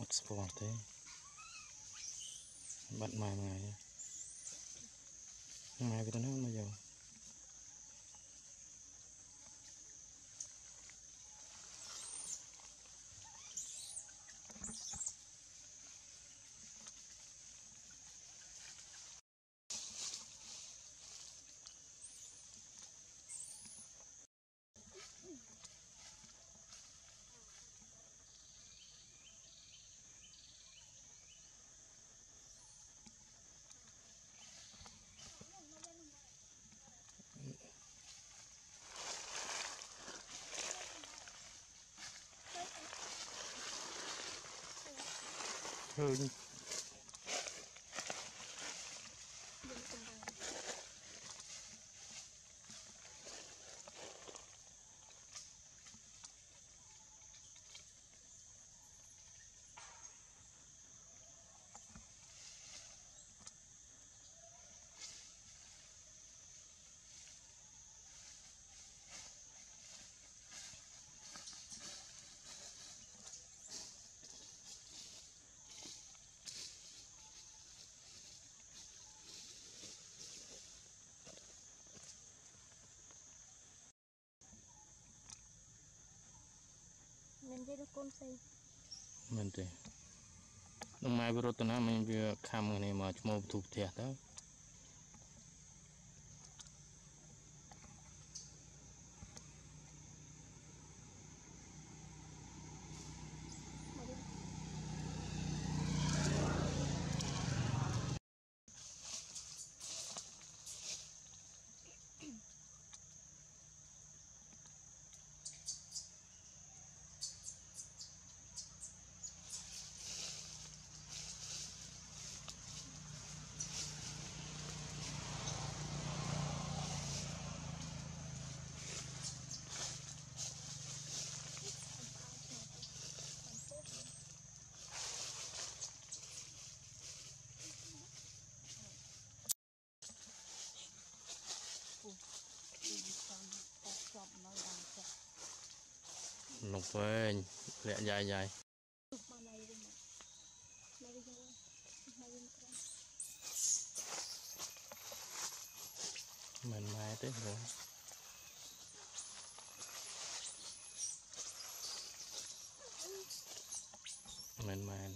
sport thế bận mai cái đó nó giờ hơn mình đi được con xây mình thế nông mai vừa rồi tao mình vừa khăm cái này mà chúng tôi thuộc thiệt đó lục về lẹ dài mình mai tới rồi mình mai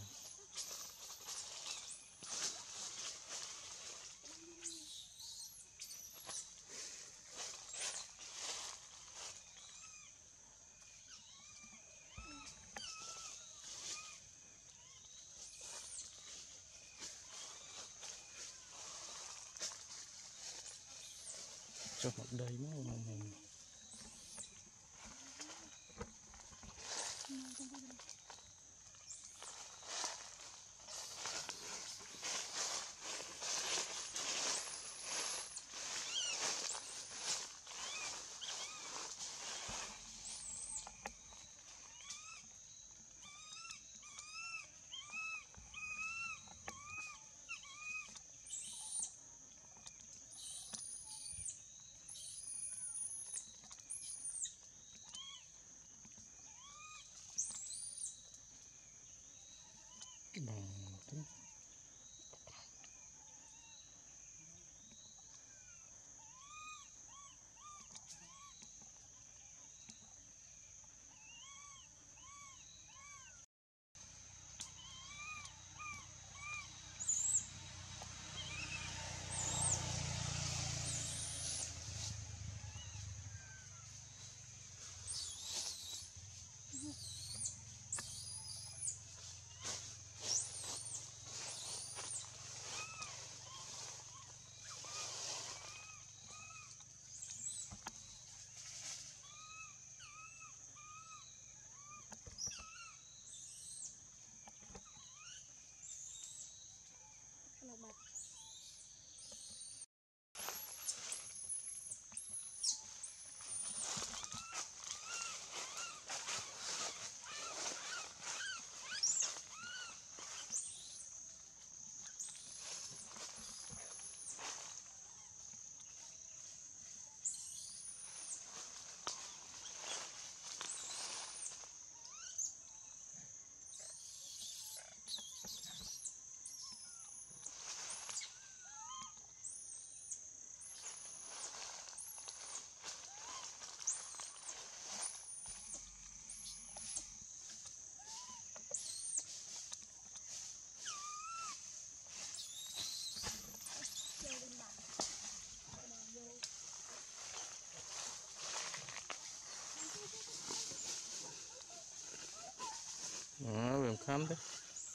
cho mặt đầy mà mình bằng thế khám thế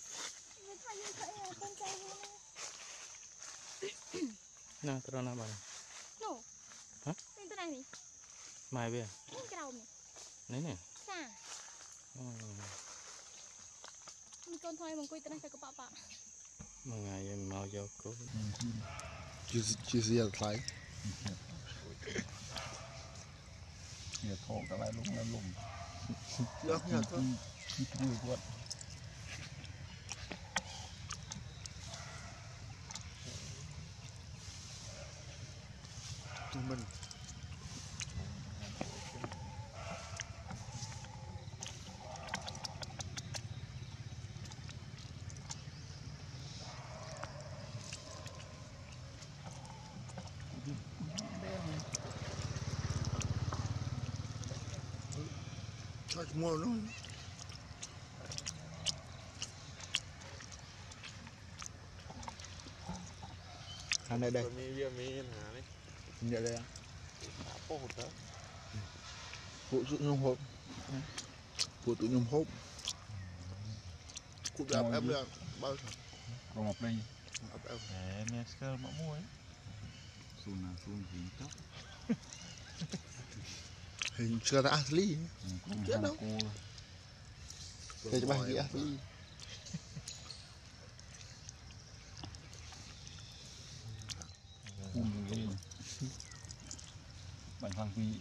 nè tao nào bạn hả mai về đấy nè con thôi mà quay tới đây có bạ mà ngày mau vô cố chia sẻ lại Giờ thọ cả lại lúc nó lùm. được nhờ thôi Chui quật. mình thôi mua nó anh đây đây nhận đây phụ tụi nhung hộp phụ tụi nhung hộp cụ đẹp em là bao giờ Còn một đây. em Nè sơ mã muối. Xuân nào xuân gì tóc. hình chưa đã asli chết đâu để cho bạn gì asli Lên. Bạn thằng vị.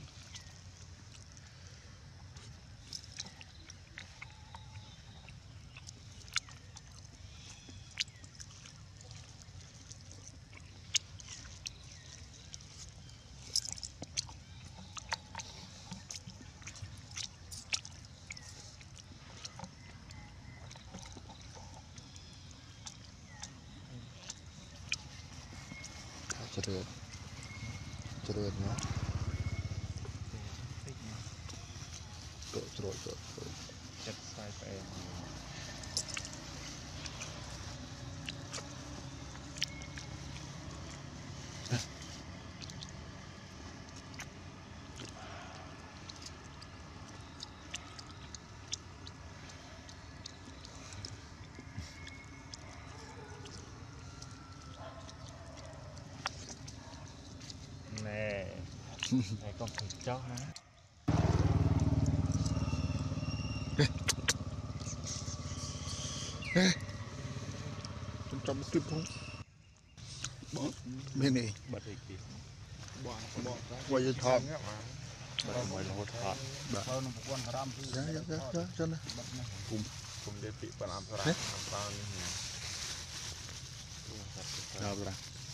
Cerut nó cerut Chất sai phải. Nè. Này con thịt chó hả? trong clip không bên này Bật thì kì. quay cho thọt Bật mới là hột hot. Bao nó buồn haram thì. ra cho nó Cùng để bị bạn làm haram. Haram như này. nào rồi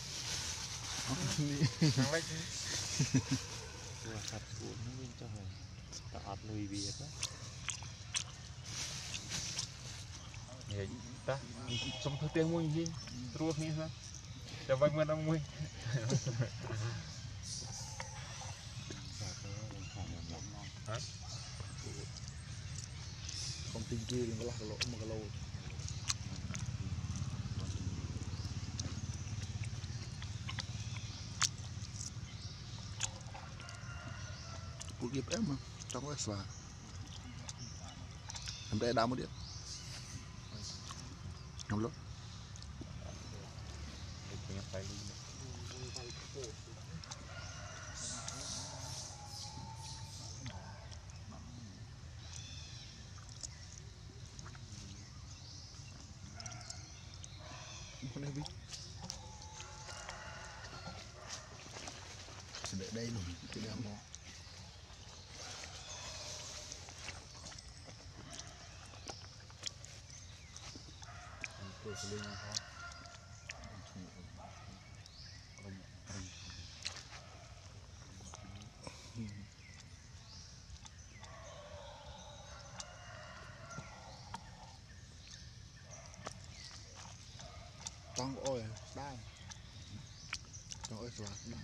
Thằng lấy chứ. Vừa sạch cuốn nó bên cho hồi. Ta ọt lùi bìa đó. Vậy ta xong thứ tiếng mua gì ruột như sao cho vay mượn ông mua hả công ty kia đừng có lạc lỗ một cái lô cuộc nghiệp em mà trong cái xòa em đây đau một điểm nóng lắm con này biết sẽ để đây luôn cái đám nó trong ôi đang trong ôi xòa đang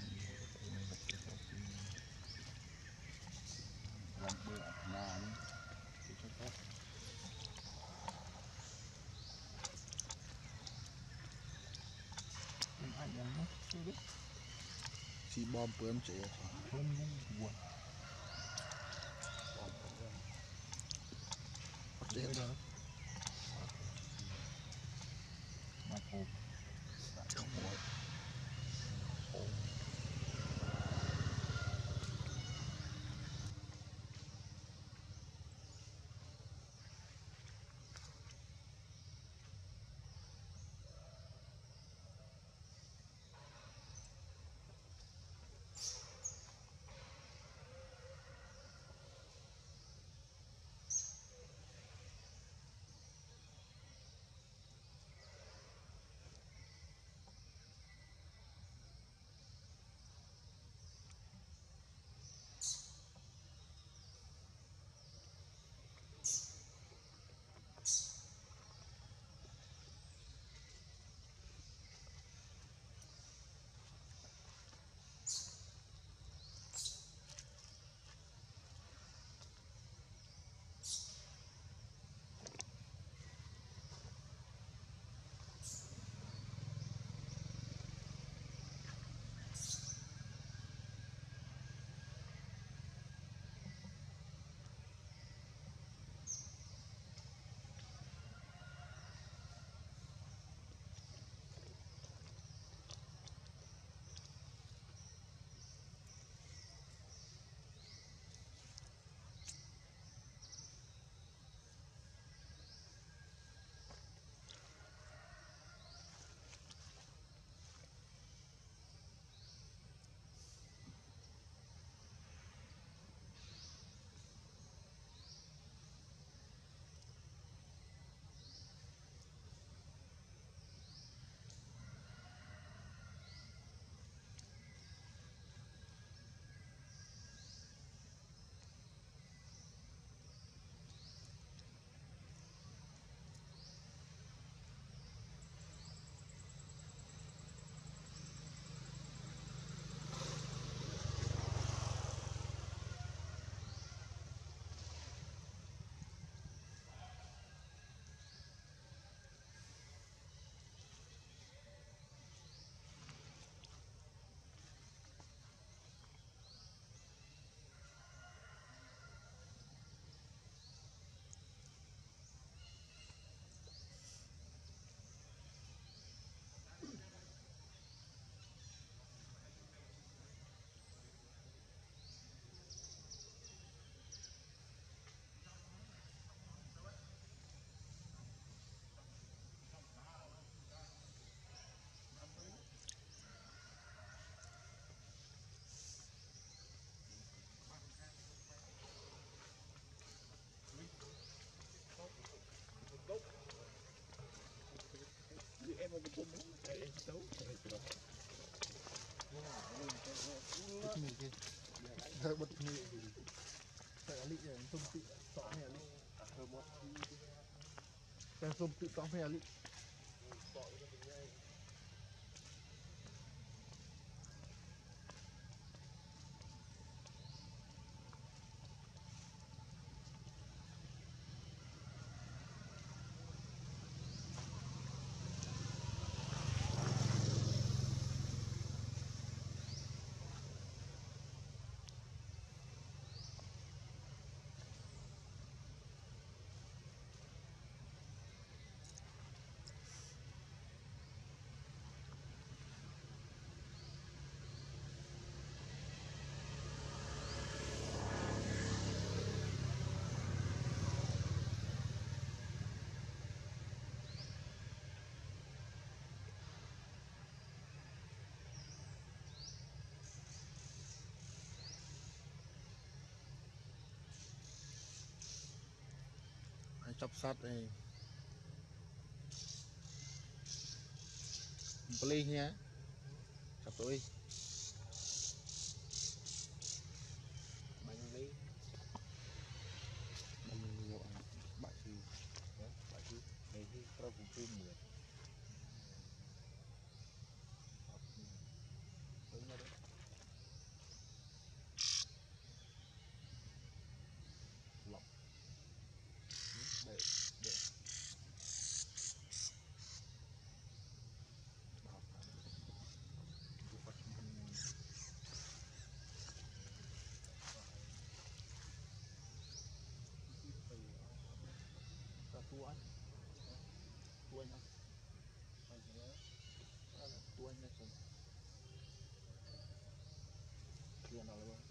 si bom bơm chạy Hơi bật phì tại lị tôm tự tỏ hè lị cái tôm tự tỏ hè lị chọc sắt này play nhé chọc tôi bánh lấy bánh nhiều bạn thì này thì tao cũng phim mượt đúng rồi đấy lọc để tua anh tua anh này kia nào là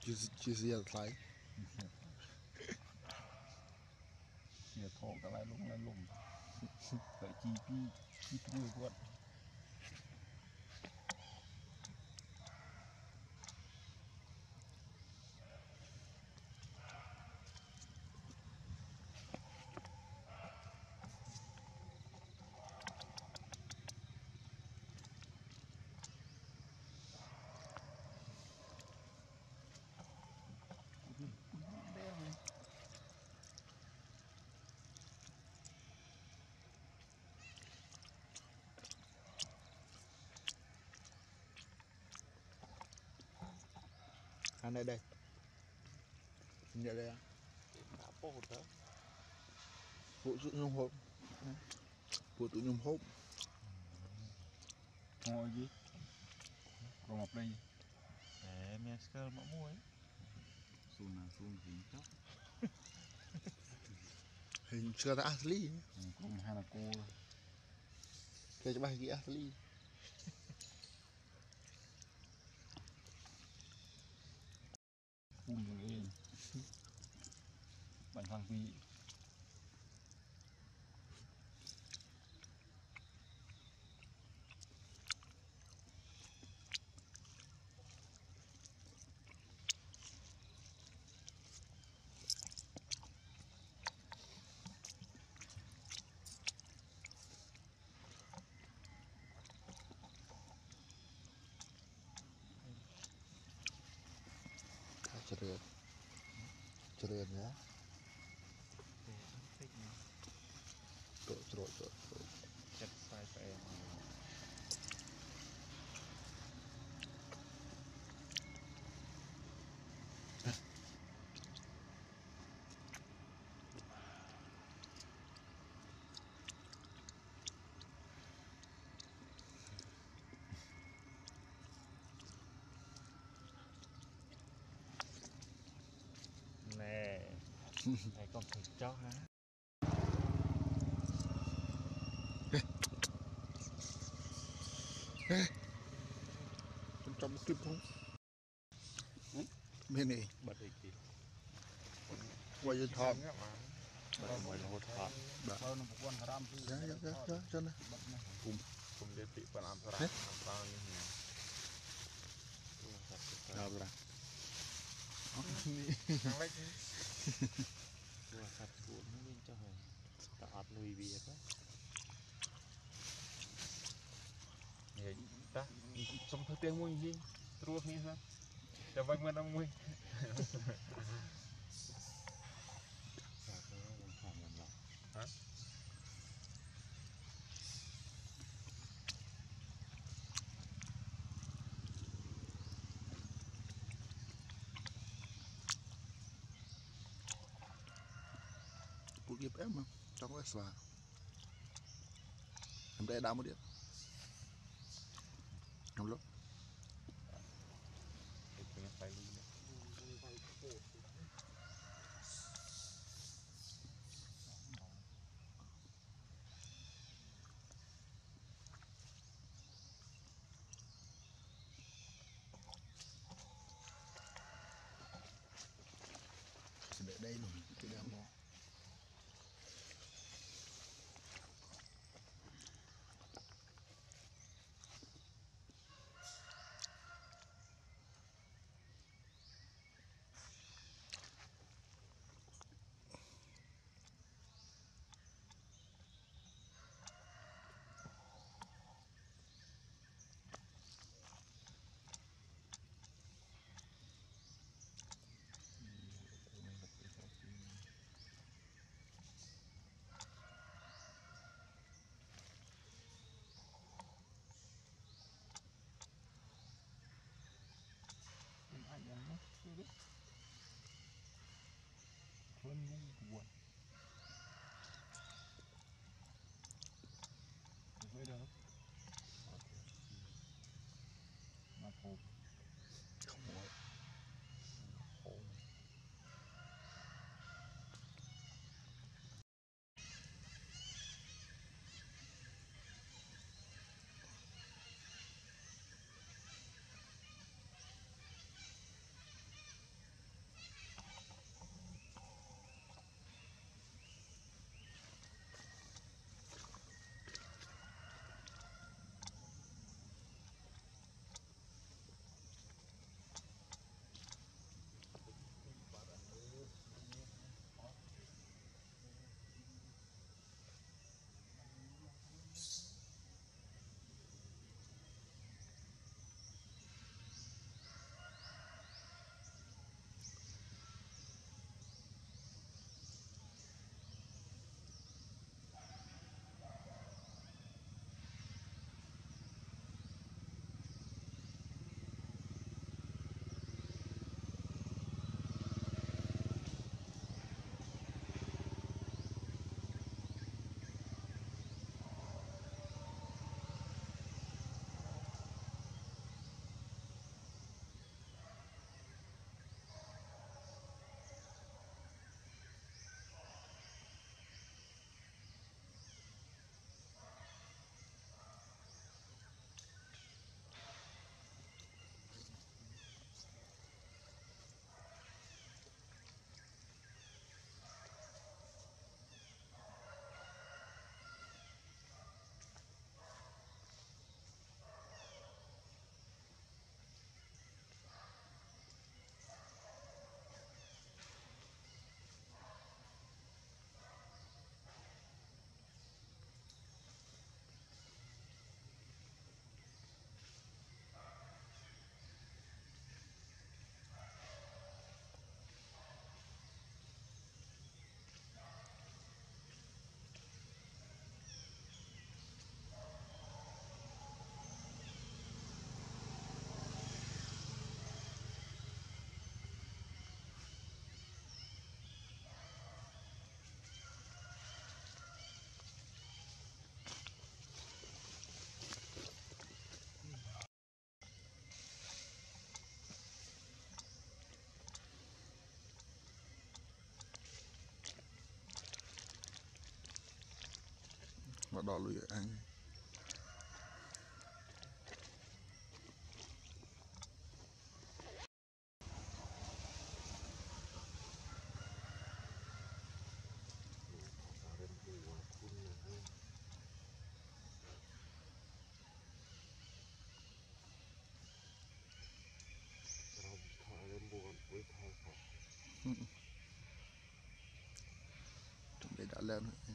chia sẻ lại chia thọ cái lại lùng tại chi trui quật anh đây nhận đây phụ tụi nhung hộp phụ tụi nhung hộp ngồi gì rồi một đây mẹ sờ mà mua ấy xuống gì chóc hình chưa đã asli cùng hai là cô cái cho bài kia asli cùng rồi đi bạn thằng vị Trơn nhá trội chặt sai phải em nè này con thịt chó hả trong clip không bên này bật đi kì quay trên thọp bật mồi là hột thọt bao nó bukan haram sih chân này cùng dia tik pan haram haram ni nào rồi yang lain vừa sạch cuốn nó lên cho hồi tọt lùi bìa đó ya dah sempat tiang mui gì terus ni sao cho vay mana mui hả phụ kịp em mà trong cái xòa em đây đau một điểm không lúc punya file ni để đây luôn cái đam nó mà đỏ lùi anh chuẩn bị đã lên rồi.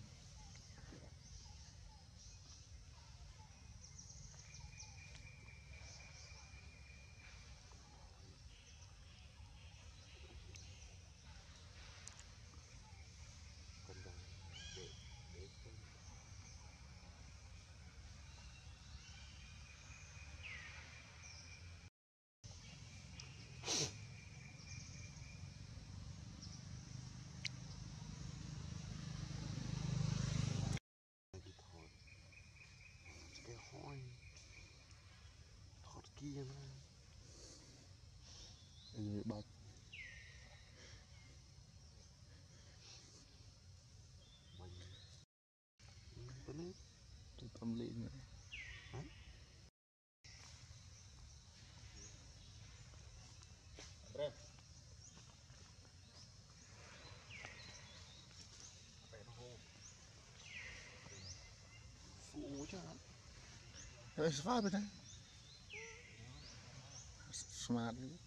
kia mà bạch mình tôi tâm lý nữa phụ chứ hả Ê, sao vậy ta? Smart đấy.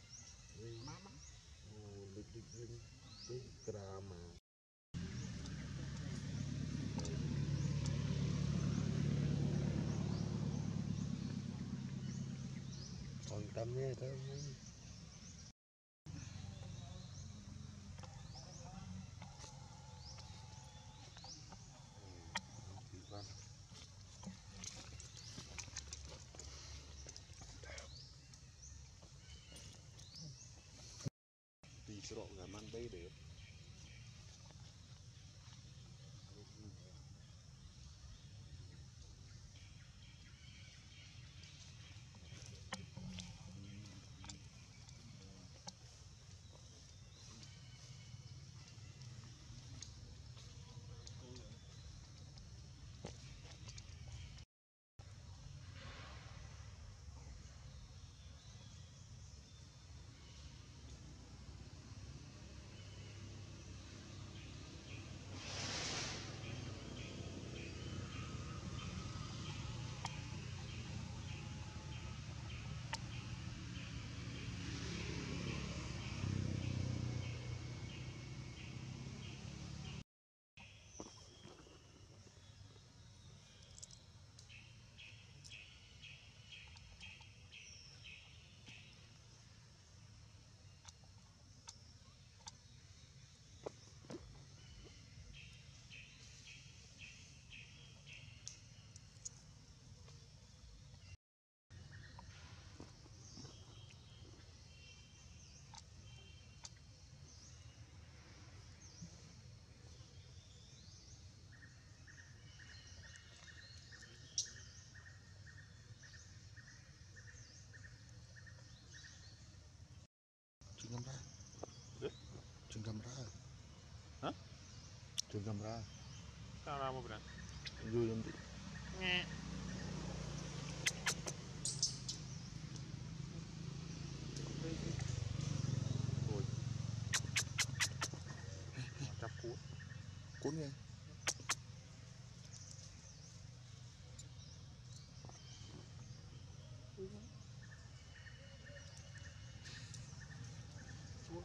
cái drama còn tâm nghe thôi đi sọ gà man đây để Trường camera. Trường camera. Hả? Trường camera. Camera một bên. Vui không chị? Nghe. Rồi. Chắp cuốn. Cuốn nghe. Xuống.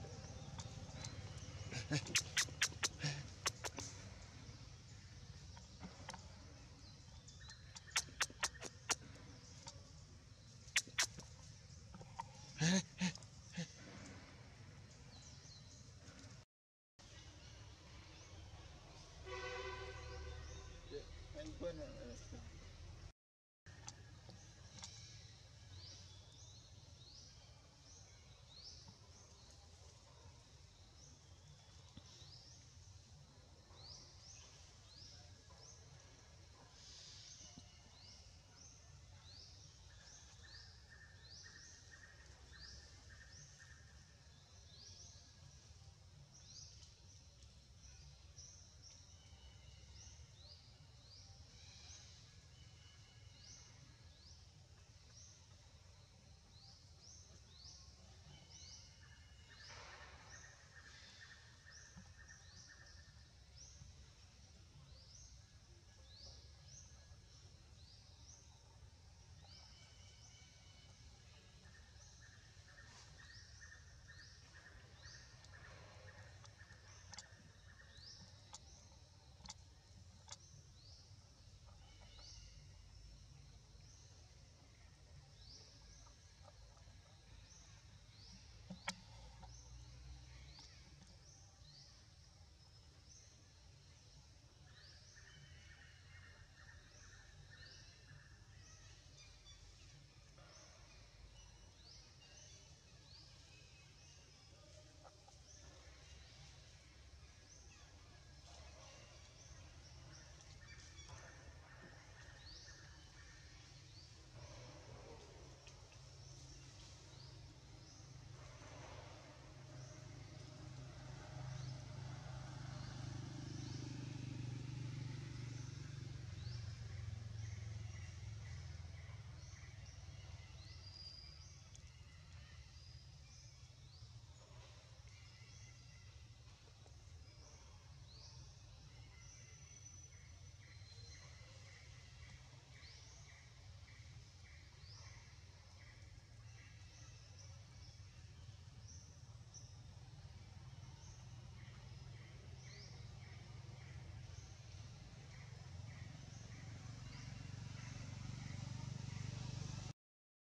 Anh quên rồi.